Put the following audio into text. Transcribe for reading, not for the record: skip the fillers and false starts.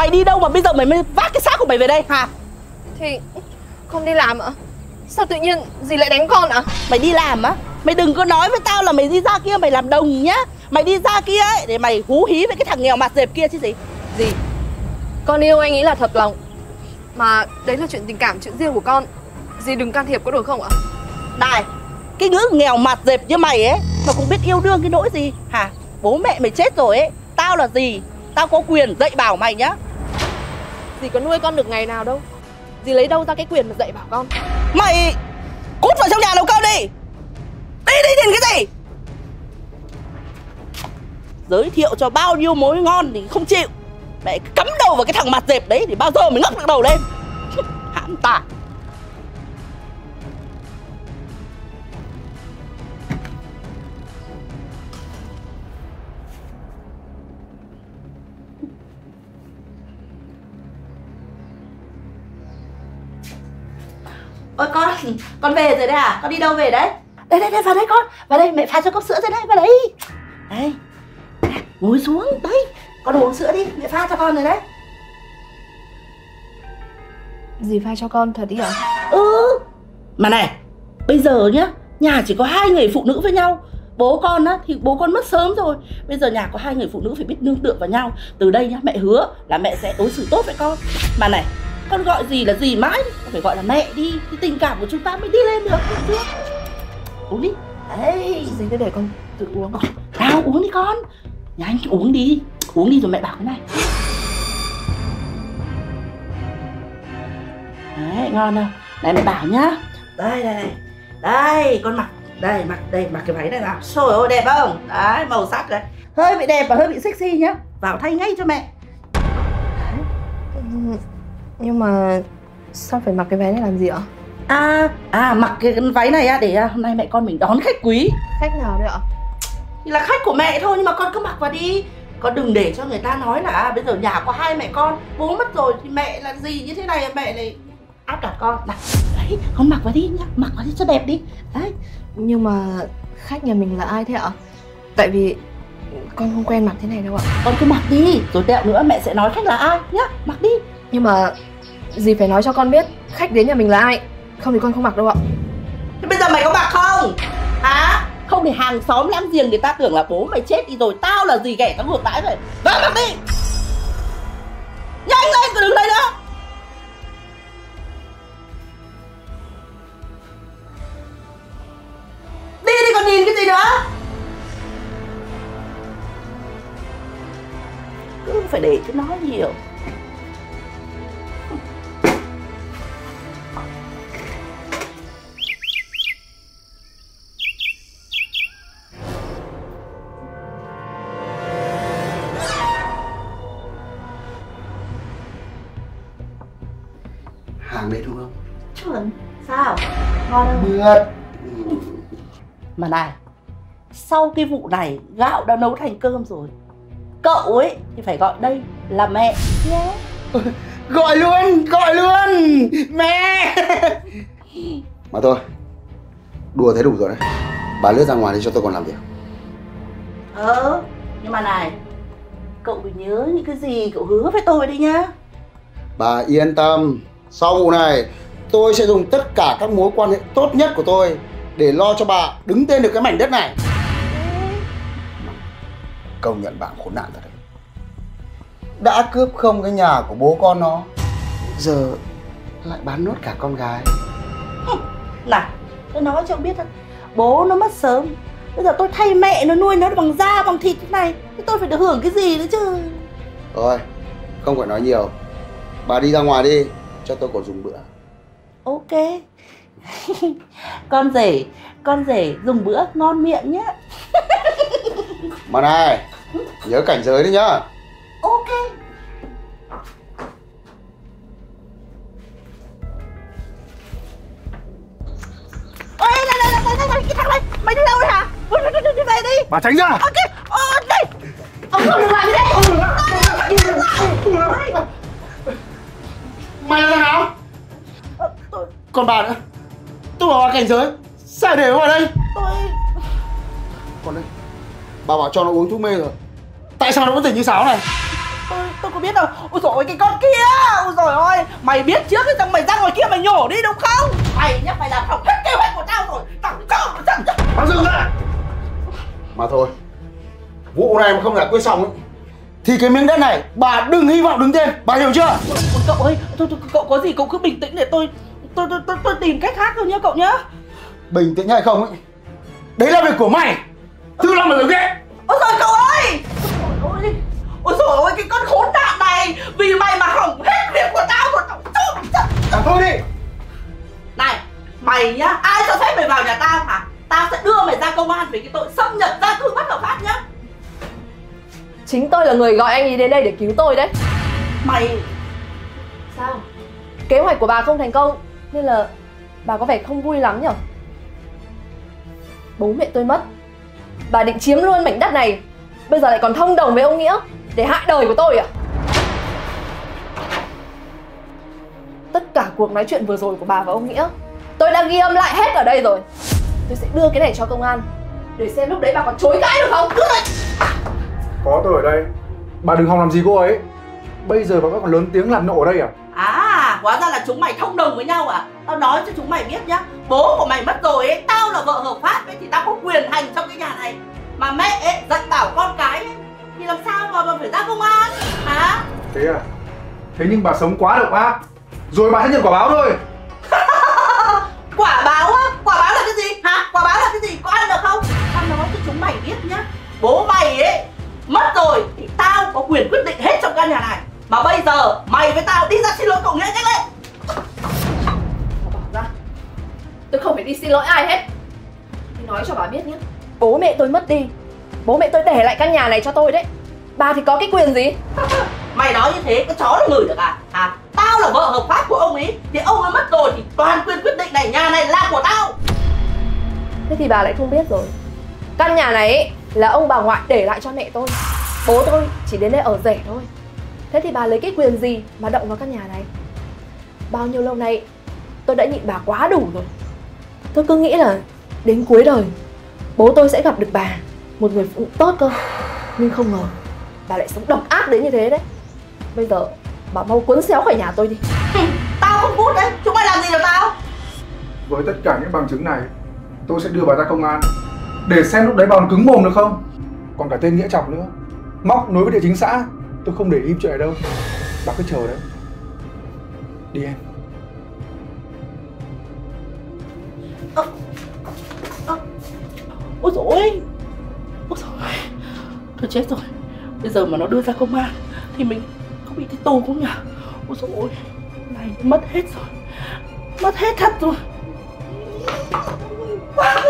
Mày đi đâu mà bây giờ mày mới vác cái xác của mày về đây hả? Thì con đi làm ạ. Sao tự nhiên dì lại đánh con ạ? Mày đi làm á? Mày đừng có nói với tao là mày đi ra kia mày làm đồng nhá. Mày đi ra kia ấy để mày hú hí với cái thằng nghèo mặt dẹp kia chứ gì. Dì, con yêu anh ấy là thật lòng. Mà đấy là chuyện tình cảm, chuyện riêng của con. Dì đừng can thiệp có được không ạ? Này, cái ngữ nghèo mặt dẹp như mày ấy mà cũng biết yêu đương cái nỗi gì hả? Bố mẹ mày chết rồi ấy, tao là gì? Tao có quyền dạy bảo mày nhá. Dì có nuôi con được ngày nào đâu. Dì lấy đâu ra cái quyền mà dạy bảo con? Mày cút vào trong nhà nấu cơm đi. Đi đi nhìn cái gì? Giới thiệu cho bao nhiêu mối ngon thì không chịu. Mẹ cắm đầu vào cái thằng mặt dẹp đấy thì bao giờ mới ngóc được đầu lên. Hãm tải. Ôi con về rồi đấy à? Con đi đâu về đấy? Đây đây đây, vào đây con. Vào đây, mẹ pha cho cốc sữa rồi đấy, vào đây. Đây, ngồi xuống, đấy. Con uống sữa đi, mẹ pha cho con rồi đấy. Dì pha cho con thật đi hả? Mà này, bây giờ nhá, nhà chỉ có 2 người phụ nữ với nhau. Bố con á, thì bố con mất sớm rồi. Bây giờ nhà có 2 người phụ nữ phải biết nương tựa vào nhau. Từ đây nhá, mẹ hứa là mẹ sẽ đối xử tốt với con. Mà này, con gọi gì là gì mãi, con phải gọi là mẹ đi. Thì tình cảm của chúng ta mới đi lên được, được chưa? Uống đi. Đấy. Dì cứ để con tự uống. Nào uống đi con. Nhà anh uống đi. Uống đi rồi mẹ bảo cái này. Đấy, ngon không? Này mẹ bảo nhá. Đây đây này. Đây, con mặc. Đây, mặc cái váy này nào. Trời ơi, đẹp không? Đấy, màu sắc đấy. Hơi bị đẹp và hơi bị sexy nhá. Vào thay ngay cho mẹ. Nhưng mà sao phải mặc cái váy này làm gì ạ? Mặc cái váy này á để hôm nay mẹ con mình đón khách quý. Khách nào đấy ạ? Thì là khách của mẹ thôi, nhưng mà con cứ mặc vào đi. Con đừng để cho người ta nói là bây giờ nhà có 2 mẹ con, bố mất rồi thì mẹ là gì như thế này, mẹ này áp đặt con. Này, đấy, con mặc vào đi nhá, mặc vào đi cho đẹp đi. Đấy. Nhưng mà khách nhà mình là ai thế ạ? Tại vì con không quen mặc thế này đâu ạ. Con cứ mặc đi, rồi tẹo nữa mẹ sẽ nói khách là ai nhá, mặc đi. Nhưng mà dì phải nói cho con biết khách đến nhà mình là ai, không thì con không mặc đâu ạ. Thế bây giờ mày có mặc không? Hả? Không thì hàng xóm láng giềng người ta tưởng là bố mày chết đi rồi, tao là gì ghẻ tao ngược đãi rồi. Vào mặc đi. Nhanh lên, đừng đây nữa. Đi đi, còn nhìn cái gì nữa? Cứ phải để cho nói nhiều. Hàng đấy đúng không? Chuẩn. Sao? Ngon không? Mượt. Mà này, sau cái vụ này gạo đã nấu thành cơm rồi. Cậu ấy thì phải gọi đây là mẹ nhé. Gọi luôn mẹ. Mà thôi, đùa thế đủ rồi đấy. Bà lướt ra ngoài đi cho tôi còn làm việc. Nhưng mà này, cậu phải nhớ những cái gì cậu hứa với tôi đi nhá. Bà yên tâm, sau vụ này tôi sẽ dùng tất cả các mối quan hệ tốt nhất của tôi để lo cho bà đứng tên được cái mảnh đất này. Công nhận bạn khốn nạn thật đấy. Đã cướp không cái nhà của bố con nó, giờ lại bán nốt cả con gái. Này, tôi nói cho ông biết thôi, bố nó mất sớm, bây giờ tôi thay mẹ nó nuôi nó bằng da bằng thịt thế này, thì tôi phải được hưởng cái gì nữa chứ. Thôi, không phải nói nhiều, bà đi ra ngoài đi cho tôi còn dùng bữa. Ok. Con rể dùng bữa ngon miệng nhá. Mà này, nhớ cảnh giới đấy nhá. Ok. Ôi, này, cái thằng này, mày đi đâu đấy hả? Đi về đi. Bà tránh ra. Ok, đây. Ông không được làm gì đấy. Mày là nào? Còn bà nữa. Tôi bảo bà cảnh giới, sao để vào đây? Còn đây, bà bảo cho nó uống thuốc mê rồi, tại sao nó vẫn tỉnh như sáo này? tôi có biết đâu. Ôi dồi ôi cái con kia. Ôi dồi ôi, mày biết trước thì mày ra ngoài kia mày nhổ đi đúng không? Mày nhá, mày làm hỏng hết kế hoạch của tao rồi. Tao cho mày. Bác dừng lại. Mà thôi, vụ này mà không giải quyết xong ấy, thì cái miếng đất này bà đừng hy vọng đứng tên, bà hiểu chưa? Ôi, cậu ơi, cậu có gì cậu cứ bình tĩnh để tôi tìm cách khác thôi nhá cậu nhá. Bình tĩnh hay không ấy, đấy là việc của mày. Thứ làm mà được ghét. Ôi trời cậu ơi. Ôi trời ơi cái con khốn nạn này, vì mày mà hỏng hết việc của tao rồi. Thôi đi. Này, mày nhá, ai cho phép mày vào nhà tao hả? Tao sẽ đưa mày ra công an về cái tội xâm nhập gia cư bất hợp pháp nhá. Chính tôi là người gọi anh ấy đến đây để cứu tôi đấy. Mày... Sao? Kế hoạch của bà không thành công nên là bà có vẻ không vui lắm nhỉ? Bố mẹ tôi mất, bà định chiếm luôn mảnh đất này, bây giờ lại còn thông đồng với ông Nghĩa để hại đời của tôi à? Tất cả cuộc nói chuyện vừa rồi của bà và ông Nghĩa tôi đã ghi âm lại hết ở đây rồi. Tôi sẽ đưa cái này cho công an để xem lúc đấy bà còn chối cãi được không? Có tôi ở đây, bà đừng hòng làm gì cô ấy. Bây giờ bà vẫn còn lớn tiếng làm nổ ở đây à? À, hóa ra là chúng mày thông đồng với nhau à? Tao nói cho chúng mày biết nhá, bố của mày mất rồi ấy, tao là vợ hợp pháp ấy thì tao có quyền hành trong cái nhà này. Mà mẹ ấy dạy bảo con cái ấy, thì làm sao mà phải ra công an hả? Thế à? Thế nhưng bà sống quá độc ác, rồi bà sẽ nhận quả báo thôi. Quả báo á? Quả báo là cái gì hả? Quả báo là cái gì? Có ăn được không? Tao nói cho chúng mày biết nhá, bố mày ấy mất rồi thì tao có quyền quyết định hết trong căn nhà này. Mà bây giờ mày với tao đi ra xin lỗi cậu Nghĩa nhanh lên. Bỏ ra, tôi không phải đi xin lỗi ai hết. Tôi nói cho bà biết nhé, bố mẹ tôi mất đi, bố mẹ tôi để lại căn nhà này cho tôi đấy. Bà thì có cái quyền gì? Mày nói như thế cái chó nó ngửi được à? Hả? Tao là vợ hợp pháp của ông ấy, thì ông ấy mất rồi thì toàn quyền quyết định này, nhà này là của tao. Thế thì bà lại không biết rồi. Căn nhà này ấy, là ông bà ngoại để lại cho mẹ tôi. Bố tôi chỉ đến đây ở rể thôi. Thế thì bà lấy cái quyền gì mà động vào căn nhà này? Bao nhiêu lâu nay tôi đã nhịn bà quá đủ rồi. Tôi cứ nghĩ là đến cuối đời bố tôi sẽ gặp được bà, một người phụ nữ tốt cơ. Nhưng không ngờ bà lại sống độc ác đến như thế đấy. Bây giờ bà mau cuốn xéo khỏi nhà tôi đi. Tao không cút đấy, chúng mày làm gì được tao? Với tất cả những bằng chứng này, tôi sẽ đưa bà ra công an để xem lúc đấy bà còn cứng mồm được không. Còn cả tên Nghĩa Chọc nữa, móc nối với địa chính xã. Tôi không để im chuyện này đâu. Bà cứ chờ đấy. Đi em. Ôi dồi ôi. Ôi dồi ôi. Thôi chết rồi. Bây giờ mà nó đưa ra công an thì mình có bị đi tù không nhỉ? Ôi dồi ôi. Này mất hết rồi. Mất hết thật rồi.